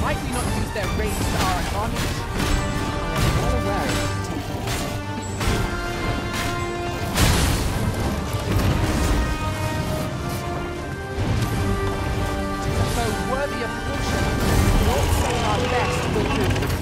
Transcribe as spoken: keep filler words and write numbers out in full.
Might we not use their range to our advantage? Well aware of it. It is a foe worthy of caution. Not saying our best will do.